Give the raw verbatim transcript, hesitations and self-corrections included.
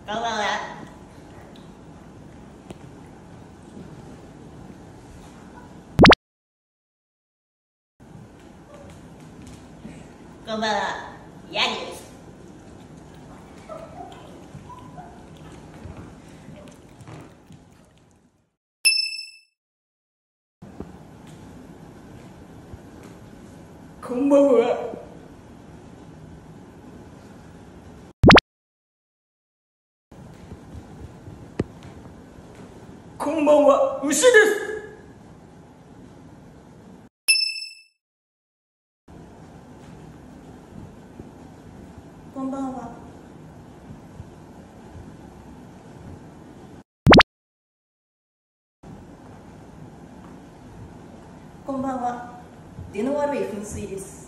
こんばんは。こんばんは。ヤギです。 こんばんは。こんばんは、牛です。 こんばんは。こんばんは。出の悪い噴水です。